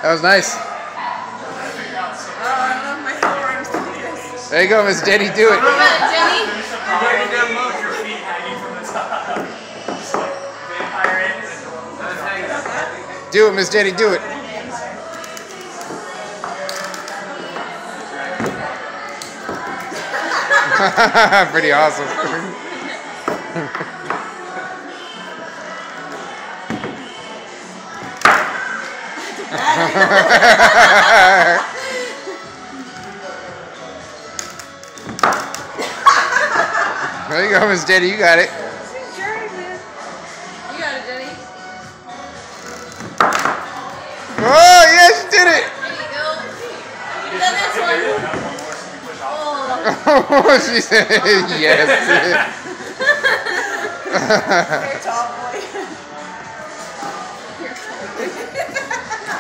That was nice. Oh, I love my forearms to do this. There you go, Miss Jenny. Do it. Come on, Jenny. You can download your feet hanging from the top. Just like vampire ends. Do it, Miss Jenny. Do it. Pretty awesome. There you go, Miss Jenny. You got it. You got it, Jenny. Oh, yes, you did it. There you go. You've done this one. Oh, she said yes. Very tall.